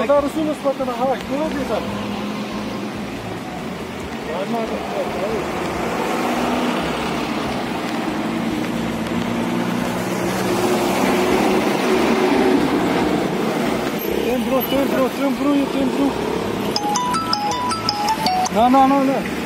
Daar is zo'n spot in de haak. Hoe is dat? Waar maakt het? Tempo. No.